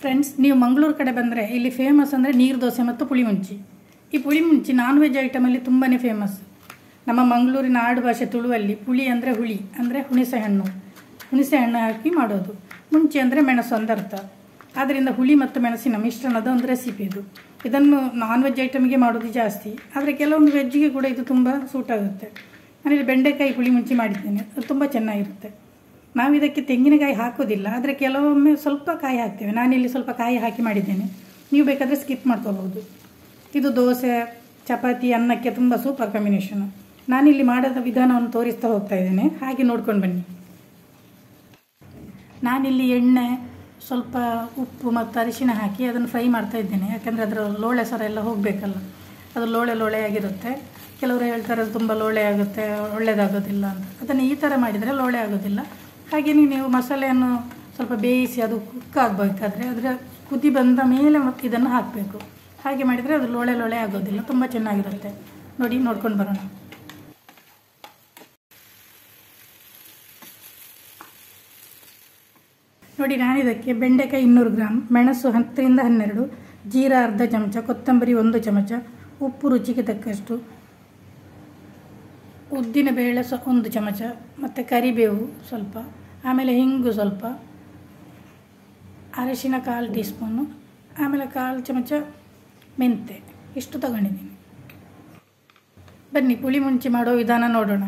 Friends, ನೀವು ಮಂಗಳೂರು ಕಡೆ ಬಂದರೆ ಇಲ್ಲಿ ಫೇಮಸ್ ಅಂದರೆ ನೀರು ದೋಸೆ ಮತ್ತು ಪುಳಿಮುಂಚಿ. ಈ ಪುಳಿಮುಂಚಿ ನಾನ್ ವೆಜ್ ಐಟಮಲ್ಲಿ ತುಂಬಾ ಫೇಮಸ್. ನಮ್ಮ ಮಂಗಳೂರಿನ ಆಡು ಭಾಷೆ ತುಳುವಲ್ಲಿ ಪುಳಿ ಅಂದರೆ ಹುಳಿ ಅಂದರೆ ಹುಣಸೆ ಹಣ್ಣು ಹಾಕಿ ಮಾಡೋದು. ಮುಂಚಿ ಅಂದರೆ ಮೆಣಸು ಅಂತ ಅರ್ಥ. ಆದ್ದರಿಂದ ಹುಳಿ ಮತ್ತು ಮೆಣಸಿನ ಮಿಶ್ರಣದ ಒಂದು ರೆಸಿಪಿ ಇದು. ಇದನ್ನು ನಾನ್ ವೆಜ್ ಐಟಮ್ಗೆ ಮಾಡೋದು ಜಾಸ್ತಿ, ಆದರೆ ಕೆಲವೊಂದು ವೆಜ್ಜಿಗೆ ಕೂಡ ಇದು ತುಂಬ ಸೂಟ್ ಆಗುತ್ತೆ. ನಾನಿಲ್ಲಿ ಬೆಂಡೆಕಾಯಿ ಪುಳಿಮುಂಚಿ ಮಾಡಿದ್ದೇನೆ, ಅದು ತುಂಬ ಚೆನ್ನಾಗಿರುತ್ತೆ. ನಾವು ಇದಕ್ಕೆ ತೆಂಗಿನಕಾಯಿ ಹಾಕೋದಿಲ್ಲ, ಆದರೆ ಕೆಲವೊಮ್ಮೆ ಸ್ವಲ್ಪ ಕಾಯಿ ಹಾಕ್ತೇವೆ. ನಾನಿಲ್ಲಿ ಸ್ವಲ್ಪ ಕಾಯಿ ಹಾಕಿ ಮಾಡಿದ್ದೇನೆ, ನೀವು ಬೇಕಾದರೆ ಸ್ಕಿಪ್ ಮಾಡ್ಕೋಬಹುದು. ಇದು ದೋಸೆ, ಚಪಾತಿ, ಅನ್ನಕ್ಕೆ ತುಂಬ ಸೂಪರ್ ಕಾಂಬಿನೇಷನು. ನಾನಿಲ್ಲಿ ಮಾಡೋದ ವಿಧಾನವನ್ನು ತೋರಿಸ್ತಾ ಹೋಗ್ತಾ ಇದ್ದೇನೆ, ಹಾಗೆ ನೋಡ್ಕೊಂಡು ಬನ್ನಿ. ನಾನಿಲ್ಲಿ ಎಣ್ಣೆ, ಸ್ವಲ್ಪ ಉಪ್ಪು ಮತ್ತು ಅರಿಶಿಣ ಹಾಕಿ ಅದನ್ನು ಫ್ರೈ ಮಾಡ್ತಾ ಇದ್ದೇನೆ. ಯಾಕಂದರೆ ಅದರ ಲೋಳೆ ಸರ ಎಲ್ಲ ಹೋಗಬೇಕಲ್ಲ, ಅದು ಲೋಳೆ ಆಗಿರುತ್ತೆ. ಕೆಲವರು ಹೇಳ್ತಾರೆ ಅದು ತುಂಬ ಲೋಳೆ ಆಗುತ್ತೆ, ಒಳ್ಳೆಯದಾಗೋದಿಲ್ಲ ಅಂತ. ಅದನ್ನು ಈ ಥರ ಮಾಡಿದರೆ ಲೋಳೆ ಆಗೋದಿಲ್ಲ. ಹಾಗೆಯೇ ನೀವು ಮಸಾಲೆಯನ್ನು ಸ್ವಲ್ಪ ಬೇಯಿಸಿ ಅದು ಕುಕ್ ಆಗಬೇಕಾದ್ರೆ ಅದರ ಕುದಿ ಬಂದ ಮೇಲೆ ಮತ್ತೆ ಇದನ್ನು ಹಾಕಬೇಕು. ಹಾಗೆ ಮಾಡಿದರೆ ಅದು ಲೋಳೆ ಆಗೋದಿಲ್ಲ, ತುಂಬ ಚೆನ್ನಾಗಿರುತ್ತೆ. ನೋಡ್ಕೊಂಡು ಬರೋಣ. ನೋಡಿ, ನಾನಿದಕ್ಕೆ ಬೆಂಡೆಕಾಯಿ 200 ಗ್ರಾಮ್, ಮೆಣಸು 10 ರಿಂದ 12, ಜೀರಾ ಅರ್ಧ ಚಮಚ, ಕೊತ್ತಂಬರಿ 1 ಚಮಚ, ಉಪ್ಪು ರುಚಿಗೆ ತಕ್ಕಷ್ಟು, ಉದ್ದಿನ ಬೇಳೆ 1 ಚಮಚ, ಮತ್ತು ಕರಿಬೇವು ಸ್ವಲ್ಪ, ಆಮೇಲೆ ಹಿಂಗು ಸ್ವಲ್ಪ, ಅರಿಶಿನ 1/4 ಟೀ ಸ್ಪೂನು, ಆಮೇಲೆ 1/4 ಚಮಚ ಮೆಂತೆ, ಇಷ್ಟು ತಗೊಂಡಿದ್ದೀನಿ. ಬನ್ನಿ ಪುಳಿಮುಂಚಿ ಮಾಡೋ ವಿಧಾನ ನೋಡೋಣ.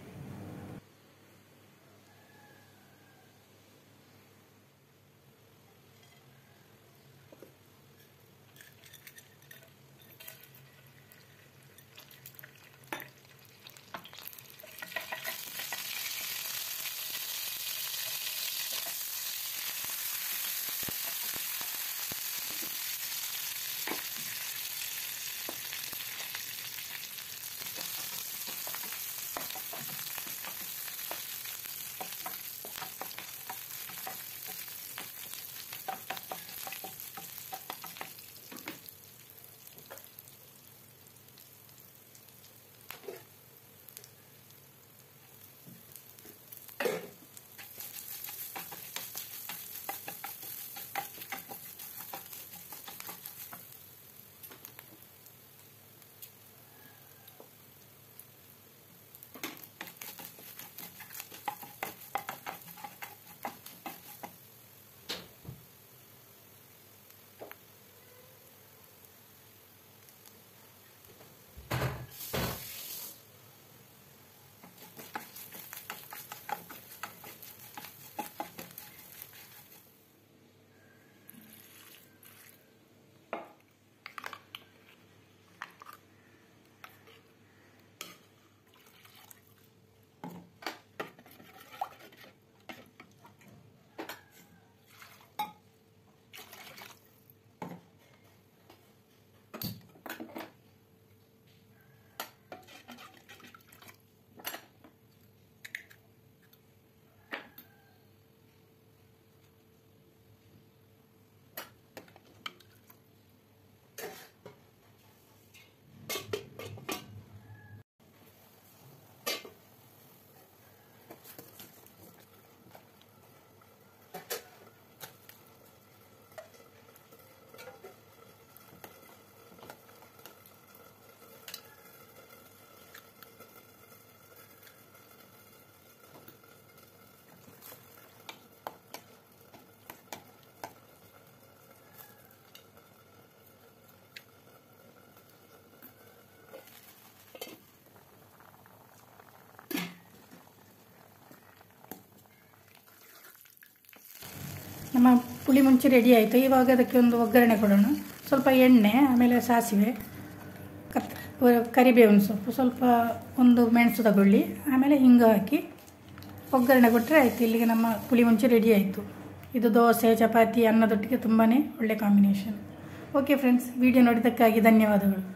ನಮ್ಮ ಪುಳಿಮುಂಚಿ ರೆಡಿ ಆಯಿತು. ಇವಾಗ ಅದಕ್ಕೆ ಒಂದು ಒಗ್ಗರಣೆ ಕೊಡೋಣ. ಸ್ವಲ್ಪ ಎಣ್ಣೆ, ಆಮೇಲೆ ಸಾಸಿವೆ, ಕರಿಬೇವಿನ ಸೊಪ್ಪು, ಸ್ವಲ್ಪ ಒಂದು ಮೆಣಸು ತಗೊಳ್ಳಿ, ಆಮೇಲೆ ಹಿಂಗು ಹಾಕಿ ಒಗ್ಗರಣೆ ಕೊಟ್ಟರೆ ಆಯಿತು. ಇಲ್ಲಿಗೆ ನಮ್ಮ ಪುಳಿಮುಂಚಿ ರೆಡಿ ಆಯಿತು. ಇದು ದೋಸೆ, ಚಪಾತಿ, ಅನ್ನದೊಟ್ಟಿಗೆ ತುಂಬಾ ಒಳ್ಳೆ ಕಾಂಬಿನೇಷನ್. ಓಕೆ ಫ್ರೆಂಡ್ಸ್, ವಿಡಿಯೋ ನೋಡಿದ್ದಕ್ಕಾಗಿ ಧನ್ಯವಾದಗಳು.